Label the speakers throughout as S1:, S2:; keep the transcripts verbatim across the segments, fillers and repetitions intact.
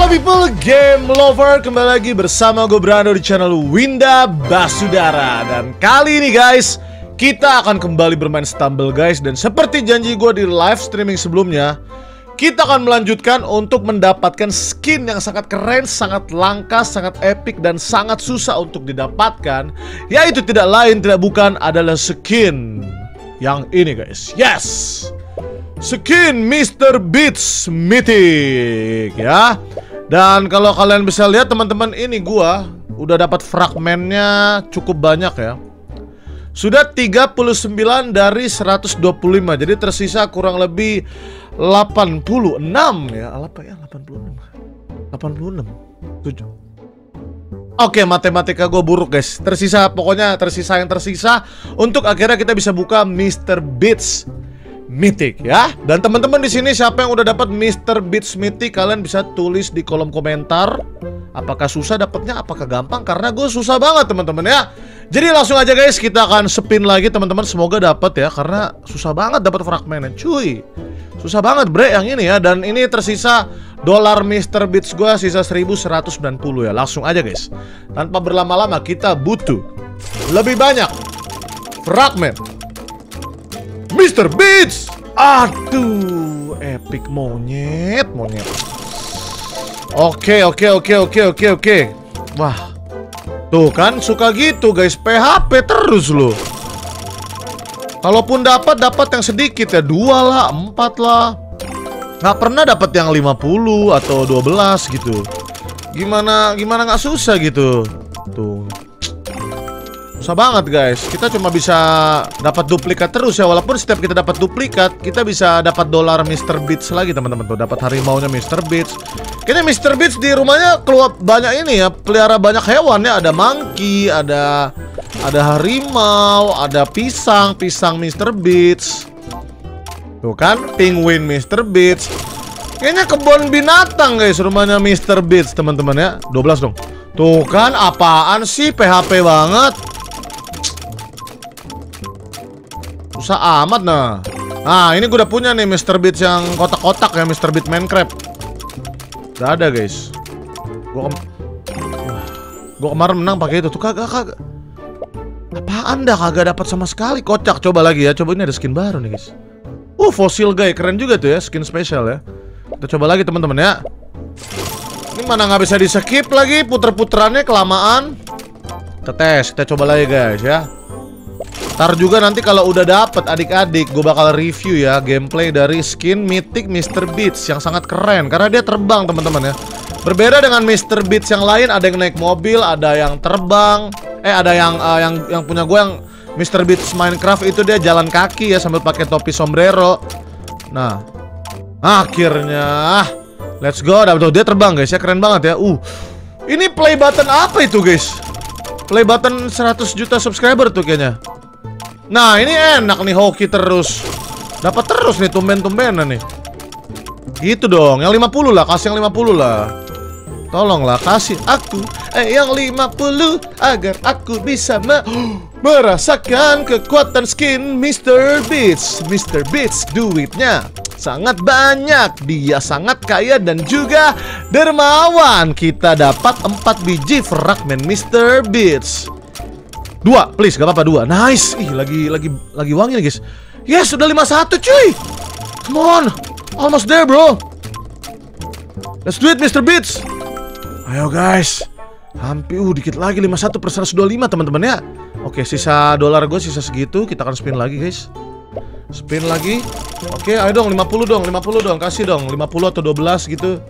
S1: people, game lover, kembali lagi bersama gue Brando di channel Winda Basudara. Dan kali ini guys, kita akan kembali bermain Stumble guys. Dan seperti janji gue di live streaming sebelumnya, kita akan melanjutkan untuk mendapatkan skin yang sangat keren, sangat langka, sangat epic, dan sangat susah untuk didapatkan. Yaitu tidak lain tidak bukan adalah skin yang ini guys. Yes, skin Mister Beats Mythic ya. Dan kalau kalian bisa lihat teman-teman, ini gua udah dapat fragmennya cukup banyak ya. Sudah tiga puluh sembilan dari seratus dua puluh lima. Jadi tersisa kurang lebih delapan puluh enam ya. Apa ya? delapan puluh enam. delapan puluh enam. tujuh. Oke, matematika gue buruk guys. Tersisa, pokoknya tersisa yang tersisa untuk akhirnya kita bisa buka Mister Beats Mythic ya. Dan teman-teman di sini siapa yang udah dapat Mister Beats Mythic, kalian bisa tulis di kolom komentar. Apakah susah dapatnya, apakah gampang? Karena gue susah banget teman-teman ya. Jadi langsung aja guys, kita akan spin lagi teman-teman. Semoga dapat ya, karena susah banget dapat fragmennya, cuy. Susah banget bre yang ini ya. Dan ini tersisa dolar Mister Beats gue sisa seribu seratus sembilan puluh ya. Langsung aja guys, tanpa berlama-lama kita butuh lebih banyak fragmen Mister Beats. Aduh, epic monyet, monyet. Oke, oke, oke, oke, oke, oke. Wah, tuh kan suka gitu guys, P H P terus loh. Kalaupun dapat, dapat yang sedikit ya, dua lah, empat lah. Nggak pernah dapat yang lima puluh atau dua belas gitu. Gimana, gimana nggak susah gitu. Tuh. Susah banget guys. Kita cuma bisa dapat duplikat terus ya. Walaupun setiap kita dapat duplikat, kita bisa dapat dolar Mister Beats lagi teman-teman. Tuh dapat harimaunya Mister Beats. Kayaknya Mister Beats di rumahnya keluar banyak ini ya, pelihara banyak hewan ya. Ada monkey, ada ada harimau, ada pisang, pisang Mister Beats. Tuh kan, penguin Mister Beats. Kayaknya kebun binatang guys rumahnya Mister Beats teman-teman ya. dua belas dong. Tuh kan, apaan sih, P H P banget. Susah amat nah. Nah ini gue udah punya nih Mister Beats yang kotak-kotak ya, Mister Beats Minecraft. Udah ada guys. Gue ke Gue kemarin menang pakai itu tuh, kagak kagak. Apaan dah, kagak dapat sama sekali. Kocak. Coba lagi ya. Coba, ini ada skin baru nih guys. Uh, fosil guy, keren juga tuh ya, skin spesial ya. Kita coba lagi teman-teman ya. Ini mana nggak bisa di skip lagi, puter-puterannya kelamaan. Kita tes, kita coba lagi guys ya. Ntar juga nanti kalau udah dapet adik-adik, gue bakal review ya gameplay dari skin Mythic Mister Beats yang sangat keren karena dia terbang teman-teman ya. Berbeda dengan Mister Beats yang lain, ada yang naik mobil, ada yang terbang. Eh ada yang uh, yang yang punya gue yang Mister Beats Minecraft itu dia jalan kaki ya sambil pakai topi sombrero. Nah, akhirnya let's go. Tuh dia terbang guys ya, keren banget ya. Uh, ini play button apa itu guys? Play button seratus juta subscriber tuh kayaknya. Nah ini enak nih, hoki terus. Dapat terus nih, tumben-tumbenan nih. Gitu dong, yang lima puluh lah, kasih yang lima puluh lah. Tolonglah kasih aku eh yang lima puluh agar aku bisa me merasakan kekuatan skin Mister Beats. Mister Beats duitnya sangat banyak, dia sangat kaya dan juga dermawan. Kita dapat empat biji fragmen Mister Beats. Dua, please, gak apa-apa, dua. Nice. Ih, lagi lagi lagi wangi nih, guys. Yes, sudah lima puluh satu, cuy. Come on. Almost there, bro. Let's do it, Mister Beats. Ayo, guys. Hampir uh dikit lagi, lima puluh satu per seratus dua puluh lima, teman-teman ya. Oke, sisa dolar gue sisa segitu. Kita akan spin lagi, guys. Spin lagi. Oke, ayo dong, lima puluh dong, lima puluh dong. Kasih dong, lima puluh atau dua belas gitu.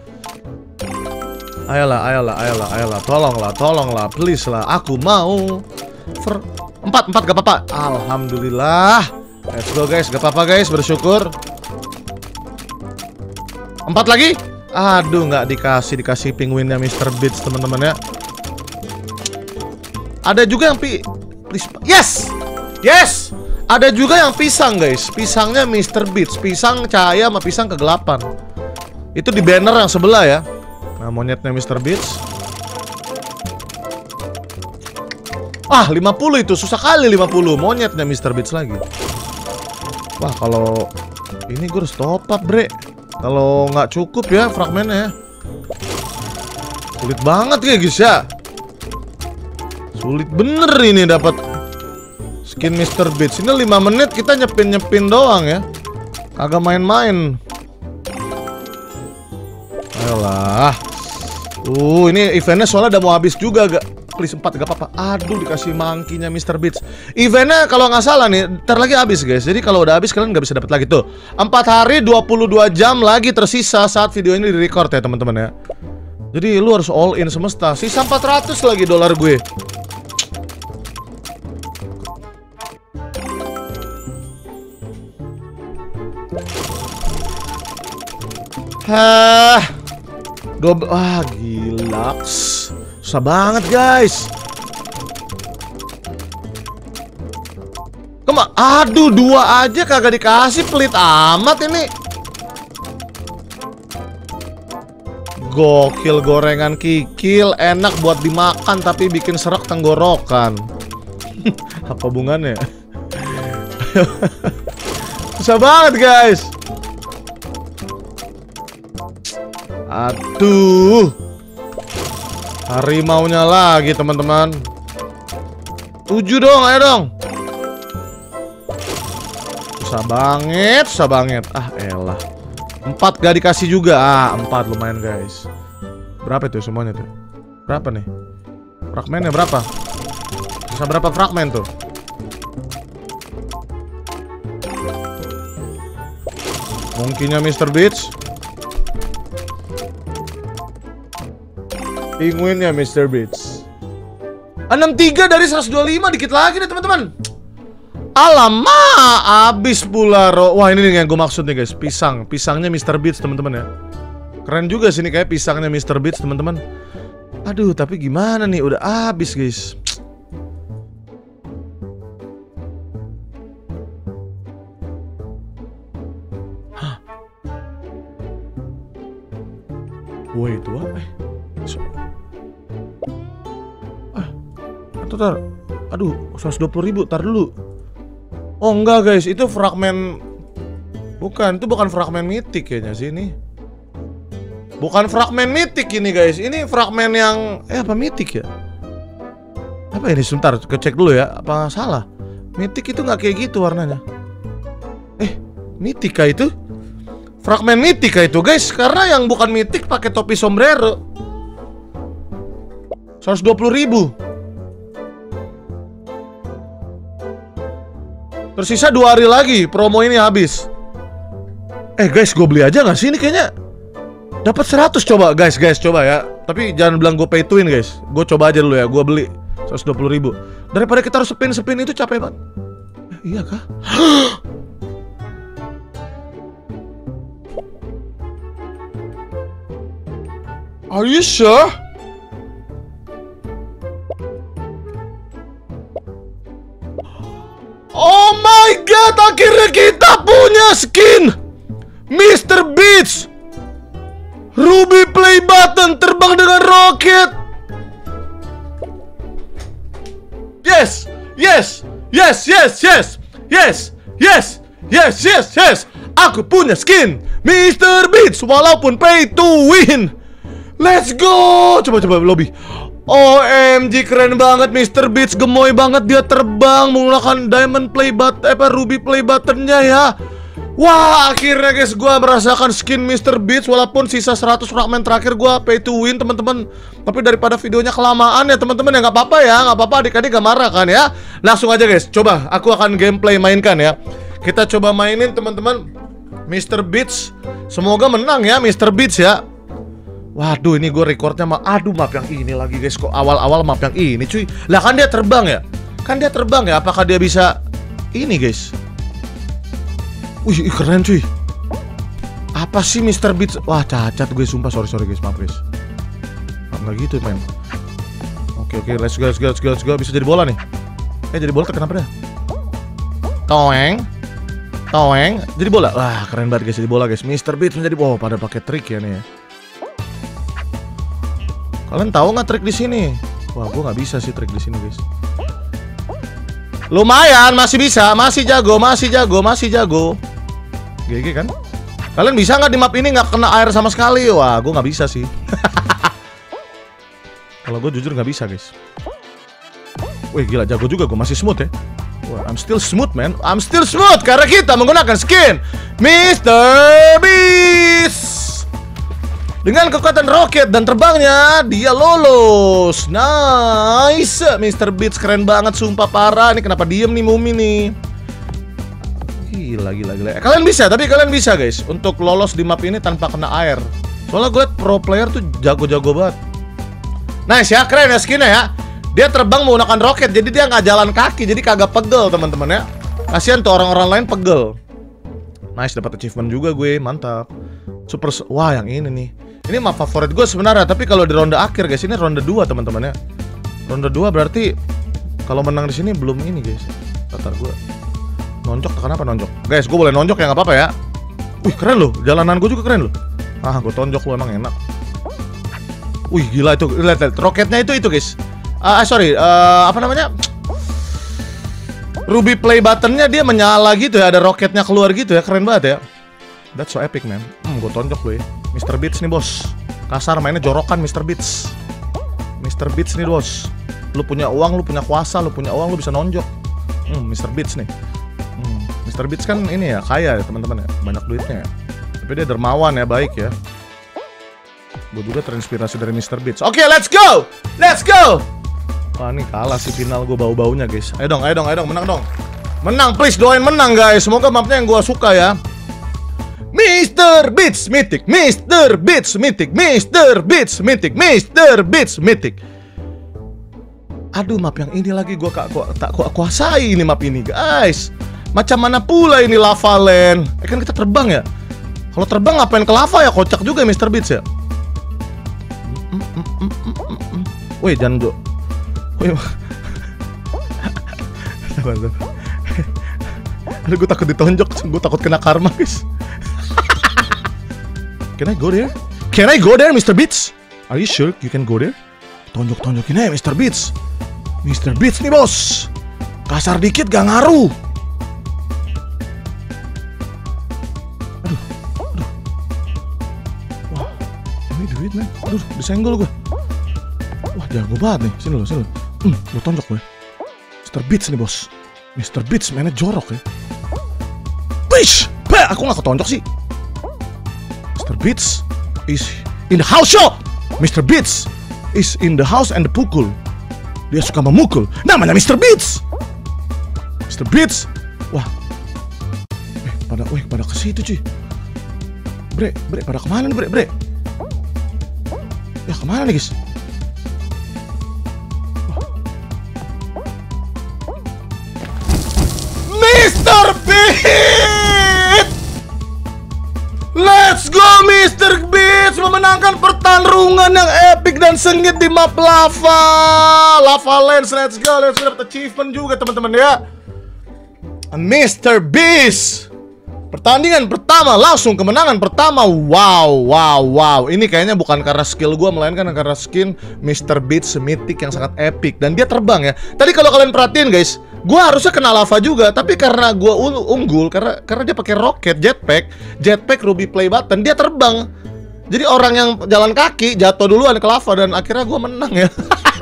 S1: Ayolah, ayolah, ayolah, ayolah. Tolonglah, tolonglah, please lah. Aku mau Fer empat, empat gak apa-apa. Alhamdulillah. Let's go guys, gak apa-apa guys, bersyukur. Empat lagi. Aduh, gak dikasih, dikasih penguinnya Mister Beats teman-teman ya. Ada juga yang pi please. Yes. Yes. Ada juga yang pisang guys. Pisangnya Mister Beats. Pisang cahaya sama pisang kegelapan. Itu di banner yang sebelah ya. Nah monyetnya Mister Beats. Ah, lima puluh itu, susah kali lima puluh. Monyetnya Mister Beats lagi. Wah, kalau ini gue harus top up, bre. Kalau nggak cukup ya fragmennya. Sulit banget ya guys ya. Sulit bener ini dapat skin mister Beats. Ini lima menit kita nyepin-nyepin doang ya. Kagak main-main. Ayolah. Uh, ini eventnya soalnya udah mau habis juga gak? Please empat gak apa-apa. Aduh, dikasih monkey-nya mister Beats. Eventnya kalau nggak salah nih, ntar lagi habis guys. Jadi kalau udah habis kalian nggak bisa dapat lagi tuh. Empat hari dua puluh dua jam lagi tersisa saat video ini di-record ya teman-teman ya. Jadi lu harus all in semesta. Sisa empat ratus lagi dolar gue. Hah. Double. Wah, gila. Susah banget guys. Kema, aduh dua aja kagak dikasih, pelit amat ini. Gokil, gorengan kikil enak buat dimakan tapi bikin serak tenggorokan. Apa hubungannya? Susah banget guys. Aduh. Harimaunya lagi teman-teman. Tujuh dong, ayo dong. Susah banget, susah banget. Ah elah. Empat gak dikasih juga. Ah empat lumayan guys. Berapa itu semuanya tuh? Berapa nih? Fragmennya berapa? Bisa berapa fragmen tuh? Mungkinnya mister Beats. Penguinnya mister Beats. enam puluh tiga dari seratus dua puluh lima, dikit lagi nih teman-teman. Alamak, abis pula ro. Wah ini nih yang gue maksud nih guys. Pisang, pisangnya mister Beats teman-teman ya. Keren juga sih nih kayak pisangnya mister Beats teman-teman. Aduh tapi gimana nih, udah abis guys. Hah. Wait, what? Eh. So tar, aduh, seratus dua puluh ribu, tar dulu. Oh enggak guys, itu fragmen. Bukan, itu bukan fragmen mitik kayaknya sih ini. Bukan fragmen mitik ini guys, ini fragmen yang eh apa mitik ya? Apa ini? Sebentar, kecek dulu ya. Apa salah? Mitik itu nggak kayak gitu warnanya. Eh, mitik kah itu? Fragmen mitik kah itu guys? Karena yang bukan mitik pakai topi sombrero. seratus dua puluh ribu. Tersisa dua hari lagi, promo ini habis. Eh guys, gue beli aja gak sih ini kayaknya. Dapat seratus coba guys, guys coba ya. Tapi jangan bilang gue pay to win guys. Gue coba aja dulu ya, gue beli seratus dua puluh ribu. Daripada kita harus spin-spin itu capek banget. Eh, iya kah? Are you sure? Oh my god, akhirnya kita punya skin mister Beats Ruby Play Button terbang dengan roket. Yes, yes, yes, yes, yes, yes, yes, yes, yes, yes. Aku punya skin mister Beats walaupun pay to win. Let's go. Coba-coba lobby. O M G, keren banget mister Beats, gemoy banget dia terbang menggunakan Diamond Play Button, apa Ruby Play Buttonnya ya. Wah, akhirnya guys gua merasakan skin mister Beats walaupun sisa seratus fragmen terakhir gua pay to win teman-teman. Tapi daripada videonya kelamaan ya teman-teman ya nggak apa-apa ya, nggak apa-apa adik-adik gak marah kan ya. Langsung aja guys, coba aku akan gameplay mainkan ya. Kita coba mainin teman-teman mister Beats. Semoga menang ya mister Beats ya. Waduh, ini gue recordnya mah, aduh map yang ini lagi guys. Kok awal-awal map yang ini cuy. Lah kan dia terbang ya. Kan dia terbang ya. Apakah dia bisa ini guys? Wih keren cuy. Apa sih mister Beats? Wah cacat gue sumpah. Sorry sorry guys, maaf guys. Maaf nggak gitu men. Oke oke let's go let's go let's go let's go. Bisa jadi bola nih. Eh jadi bola kenapa dah? Toeng Toeng jadi bola. Wah keren banget guys jadi bola guys. mister Beats menjadi, wow pada pakai trik ya nih ya. Kalian tahu nggak trik di sini? Wah, gue nggak bisa sih trik di sini, guys. Lumayan, masih bisa, masih jago, masih jago, masih jago. G G kan? Kalian bisa nggak di map ini nggak kena air sama sekali? Wah, gue nggak bisa sih. Kalau gue jujur nggak bisa guys. Wih gila, jago juga gue, masih smooth ya. Wah, I'm still smooth man, I'm still smooth karena kita menggunakan skin mister Beast. Dengan kekuatan roket dan terbangnya, dia lolos. Nice, mister Beast keren banget, sumpah parah. Ini kenapa diem nih Mumi nih? Gila, gila, gila. Kalian bisa, tapi kalian bisa guys untuk lolos di map ini tanpa kena air. Soalnya gue liat pro player tuh jago-jago banget. Nice ya, keren ya skinnya ya. Dia terbang menggunakan roket, jadi dia nggak jalan kaki, jadi kagak pegel teman-teman ya. Kasihan tuh orang-orang lain pegel. Nice, dapat achievement juga gue, mantap. Super, wah yang ini nih. Ini map favorit gue sebenarnya, tapi kalau di ronde akhir guys, ini ronde dua teman-teman ya. Ronde dua berarti kalau menang di sini belum ini guys. Tatar gue. Nonjok, tekan apa nonjok? Guys, gue boleh nonjok ya, nggak apa-apa ya. Wih keren loh, jalanan gue juga keren loh. Ah, gue tonjok lo, emang enak. Wih gila itu, lihat lihat roketnya itu itu guys. Ah uh, sorry, uh, apa namanya? Ruby play buttonnya dia menyala gitu ya, ada roketnya keluar gitu ya, keren banget ya. That's so epic man. Hmm, gue tonjok lo ya. mister Beats nih bos. Kasar mainnya jorokan mister Beats. mister Beats nih bos. Lu punya uang, lu punya kuasa, lu punya uang, lu bisa nonjok. Hmm, mister Beats nih. Hmm, mister Beats kan ini ya, kaya ya teman-teman ya, banyak duitnya ya. Tapi dia dermawan ya, baik ya. Gue juga terinspirasi dari mister Beats. Oke, okay, let's go! Let's go! Wah, ini kalah sih final gue bau-baunya guys. Ayo dong, ayo dong, ayo dong, menang dong. Menang, please, doain menang guys. Semoga mapnya yang gue suka ya. mister Beats Mythic, mister Beats Mythic, mister Beats Mythic, mister Beats Mythic. Aduh, map yang ini lagi gue tak ku kuasai ini map ini guys. Macam mana pula ini Lava Land? Eh kan kita terbang ya. Kalau terbang ngapain ke lava ya? Kocak juga mister Beats ya. Wih, jangan do. Wih. Aduh, gue takut ditonjok, gue takut kena karma guys. Can I go there? Can I go there, mister Beats? Are you sure you can go there? Tonjok-tonjokin aja mister Beats. mister Beats nih bos. Kasar dikit gak ngaruh. Aduh, aduh. Wah, ini duit men. Aduh, disenggol gue. Wah, jago banget nih. Sini lo, sini lo. Hmm, gue tonjok gue. mister Beats nih bos. mister Beats mainnya jorok ya. Wish, bah, aku gak ketonjok sih. mister Beats is in the house show. mister Beats is in the house and the pukul. Dia suka memukul. Namanya mister Beats. mister Beats. Wah. Eh, pada, wih, pada ke situ cuy. Bre, bre, pada kemana nih bre, bre? Ya kemana nih guys? mister Beats! Let's go mister Beats memenangkan pertarungan yang epic dan sengit di map lava. Lava Lands, let's go. Let's go, dapat achievement juga teman-teman ya. mister Beast. Pertandingan pertama langsung kemenangan pertama. Wow, wow, wow. Ini kayaknya bukan karena skill gue, melainkan karena skin mister Beats Mythic yang sangat epic. Dan dia terbang ya. Tadi kalau kalian perhatiin guys, gue harusnya kena lava juga, tapi karena gue unggul, karena karena dia pakai roket, jetpack, jetpack Ruby play button, dia terbang. Jadi orang yang jalan kaki jatuh duluan ke lava dan akhirnya gue menang ya.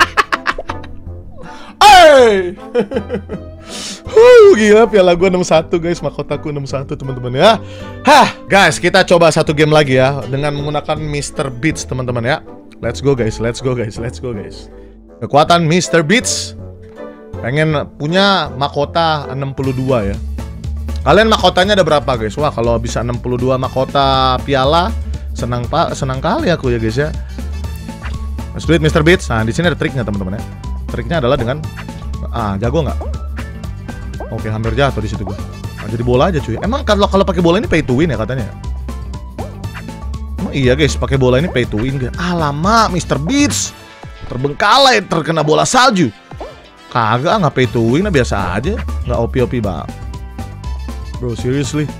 S1: Hey! Huh, gila, piala gue enam satu guys, mahkotaku enam satu teman-teman ya. Hah, guys, kita coba satu game lagi ya dengan menggunakan mister Beats teman-teman ya. Let's go guys, let's go guys, let's go guys. Kekuatan mister Beats. Pengen punya mahkota enam puluh dua ya. Kalian mahkotanya ada berapa guys? Wah, kalau bisa enam puluh dua mahkota piala, senang pak, senang kali aku ya guys ya. Let's do it mister Beats. Nah, di sini ada triknya teman-teman ya. Triknya adalah dengan ah, jago nggak? Oke, hampir jatuh di situ gue. Nah, jadi bola aja cuy. Emang kalau kalau pakai bola ini pay to win ya katanya? Emang iya guys, pakai bola ini pay to win gak? Alamak, mister Beats terbengkalai terkena bola salju. Kagak, nggak pay to win, biasa aja, nggak O P O P bang. Bro, seriously?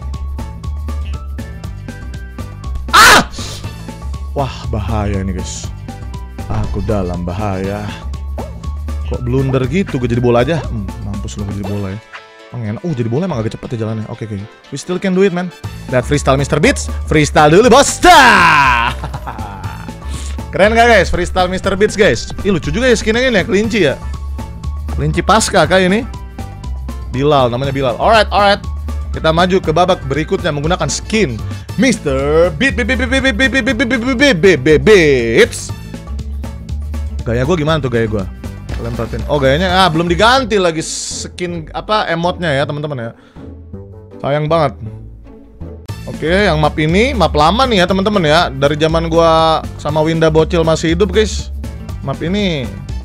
S1: Ah! Wah, bahaya ini guys. Aku dalam bahaya. Kok blunder gitu? Gue jadi bola aja. Hmm, mampus lo gue jadi bola ya. Oh, enak. Uh, jadi bola emang agak cepet ya jalannya. Oke, okay, oke. Okay. We still can do it, man. Lihat freestyle mister Beats. Freestyle dulu, bos. Keren gak guys? Freestyle mister Beats guys. Ih lucu juga ya skinnya ini ya, kelinci ya. Kelinci pasca kayak ini. Bilal, namanya Bilal. Alright, alright. Kita maju ke babak berikutnya menggunakan skin mister Beats. Beats. Gaya gue gimana tuh gaya gue? Kalian perhatiin. Oh gayanya ah belum diganti lagi skin apa emotnya ya teman-teman ya. Sayang banget. Oke, yang map ini map lama nih ya teman-teman ya. Dari zaman gua sama Winda bocil masih hidup guys. Map ini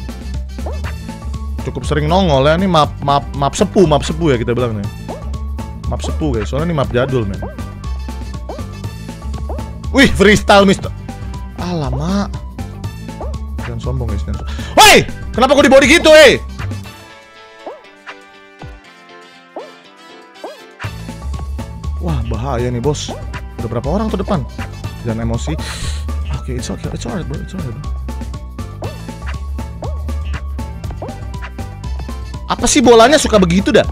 S1: cukup sering nongol ya. Ini map map map sepuh, map sepuh ya kita bilang nih. Map sepuh guys. Soalnya ini map jadul men. Wih, freestyle mister. Alamak. Jangan sombong guys, jangan sombong. Woi, kenapa gua di body gitu, eh? Wah, bahaya nih, bos. Udah berapa orang tuh depan? Jangan emosi. Oke, okay, it's okay. It's alright, bro. It's alright, bro. Apa sih bolanya suka begitu dah?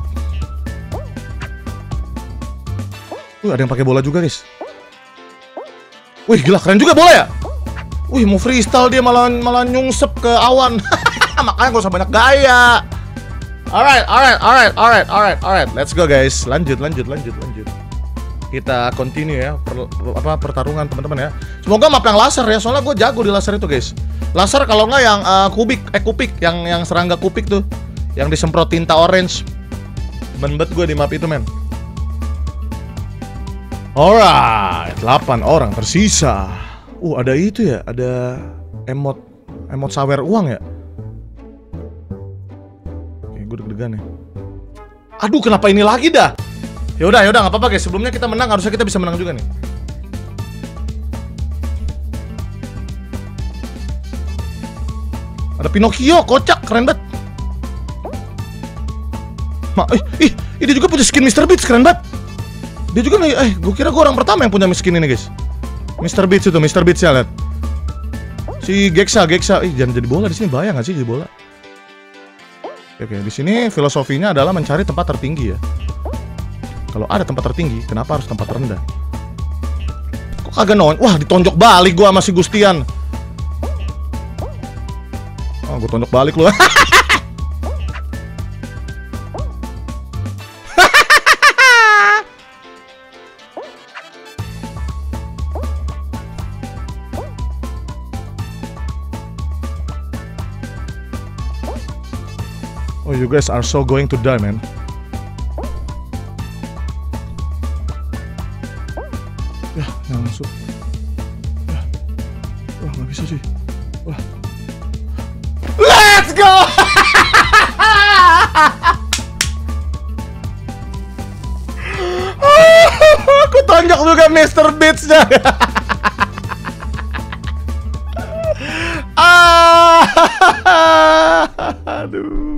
S1: Wih, ada yang pakai bola juga, guys. Wih, gila keren juga bola ya. Wih, mau freestyle dia malah malah nyungsep ke awan. Makanya gak usah banyak gaya. Alright, alright, alright, alright, alright, alright. Let's go, guys. Lanjut, lanjut, lanjut, lanjut. Kita continue ya per, apa pertarungan teman-teman ya. Semoga map yang laser ya, soalnya gue jago di laser itu guys. Laser kalau nggak yang uh, kubik, eh kupik, yang yang serangga kupik tuh, yang disemprot tinta orange. Menbet gue di map itu men. Alright, delapan orang tersisa. Uh ada itu ya, ada emot emot sawer uang ya. Oke, gue deg-degan ya. Aduh kenapa ini lagi dah? Yaudah, yaudah, nggak apa-apa guys. Sebelumnya kita menang, harusnya kita bisa menang juga nih. Ada Pinocchio, kocak, keren banget. Ma, ih, ih, ini juga punya skin mister Beats, keren banget. Dia juga nih, eh, gue kira gue orang pertama yang punya skin ini guys. mister Beats itu, mister Beats ya, lihat. Si Gexa, Gexa, ih, jangan jadi bola di sini, bayang nggak sih jadi bola? Oke, di sini filosofinya adalah mencari tempat tertinggi ya. Kalau ada tempat tertinggi, kenapa harus tempat rendah? Kok kagak non? Wah, ditonjok balik gua sama si Gustian. Oh, gua tonjok balik lu. Oh, you guys are so going to die, man. Ya, jangan masuk. Ya. Wah, nggak bisa sih. Wah. Let's go! Aku tonjok juga mister Beats-nya. Aduh.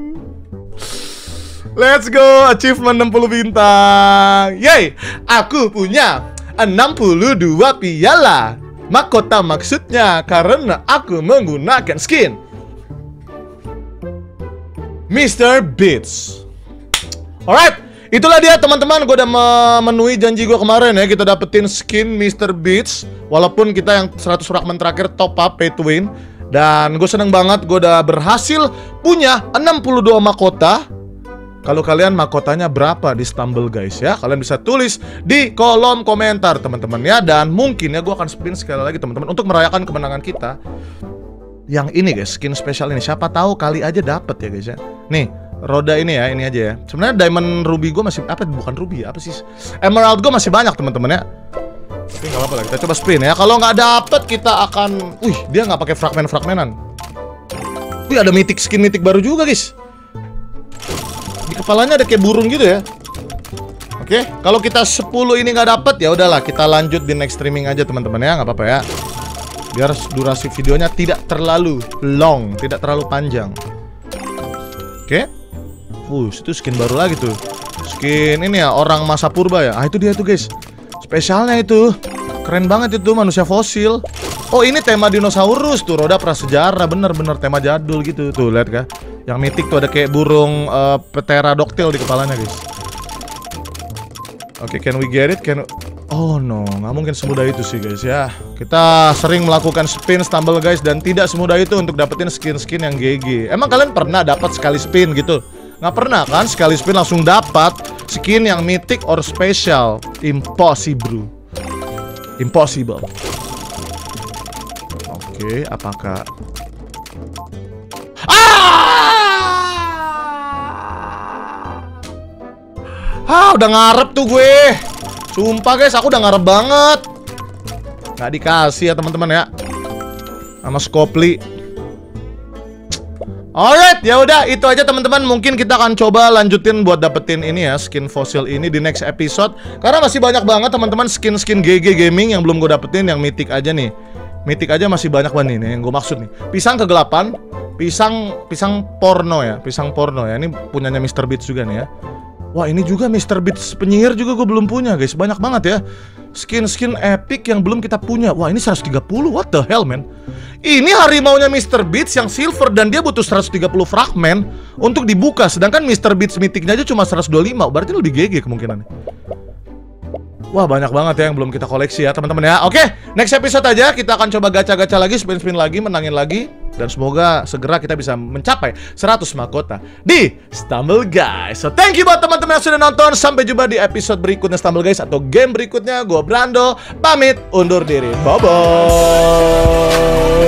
S1: Let's go, achievement enam puluh bintang. Yeay, aku punya enam puluh dua piala mahkota maksudnya karena aku menggunakan skin mister Beats. Alright, itulah dia teman-teman. Gue udah memenuhi janji gue kemarin ya. Kita dapetin skin mister Beats. Walaupun kita yang seratus fragment terakhir top up pay to win. Dan gue seneng banget gue udah berhasil punya enam puluh dua mahkota. Kalau kalian mahkotanya berapa di Stumble guys ya, kalian bisa tulis di kolom komentar teman-teman ya. Dan mungkin ya gue akan spin sekali lagi teman-teman untuk merayakan kemenangan kita. Yang ini guys, skin spesial ini, siapa tahu kali aja dapet ya guys ya. Nih, roda ini ya, ini aja ya. Sebenarnya diamond ruby gue masih, apa bukan ruby ya, apa sih, emerald gue masih banyak teman-teman ya. Tapi nggak apa-apa lah, kita coba spin ya. Kalau nggak dapet kita akan, wih dia nggak pakai fragmen-fragmenan. Wih ada mythic skin mythic baru juga guys. Di kepalanya ada kayak burung gitu ya. Oke, kalau kita sepuluh ini nggak dapet ya udahlah, kita lanjut di next streaming aja teman-teman ya, nggak apa-apa ya. Biar durasi videonya tidak terlalu long, tidak terlalu panjang. Oke. Uh, itu skin baru lagi tuh. Skin ini ya, orang masa purba ya. Ah, itu dia tuh guys. Spesialnya itu. Keren banget itu, manusia fosil. Oh, ini tema dinosaurus tuh, roda prasejarah, bener-bener tema jadul gitu. Tuh, lihat kah? Yang mythic tuh ada kayak burung uh, pterodactyl di kepalanya, guys. Oke, okay, can we get it? Can Oh no, nggak mungkin semudah itu sih guys ya. Kita sering melakukan spin stumble guys, dan tidak semudah itu untuk dapetin skin-skin yang G G. Emang kalian pernah dapat sekali spin gitu? Nggak pernah kan? Sekali spin langsung dapat skin yang mythic or special. Impossible. Impossible. Oke, apakah... Ah, udah ngarep tuh gue. Sumpah guys, aku udah ngarep banget. Nggak dikasih ya teman-teman ya, sama Scopely. Alright, ya udah itu aja teman-teman. Mungkin kita akan coba lanjutin buat dapetin ini ya, skin fosil ini di next episode. Karena masih banyak banget teman-teman skin-skin G G Gaming yang belum gue dapetin, yang mythic aja nih. Mythic aja masih banyak banget nih, yang gue maksud nih. Pisang kegelapan, pisang pisang porno ya, pisang porno ya. Ini punyanya Mister Beats juga nih ya. Wah, ini juga Mister Beats penyihir juga gue belum punya guys. Banyak banget ya skin-skin epic yang belum kita punya. Wah, ini seratus tiga puluh, what the hell man. Ini harimaunya Mister Beats yang silver, dan dia butuh seratus tiga puluh fragmen untuk dibuka. Sedangkan Mister Beats mythicnya aja cuma seratus dua puluh lima. Berarti lebih G G kemungkinannya. Wah, banyak banget ya yang belum kita koleksi ya teman-teman ya. Oke, next episode aja kita akan coba gacha-gacha lagi, spin-spin lagi, menangin lagi. Dan semoga segera kita bisa mencapai seratus mahkota di Stumble Guys. So thank you buat teman-teman yang sudah nonton. Sampai jumpa di episode berikutnya Stumble Guys, atau game berikutnya. Gua Brando pamit undur diri. Bye bye.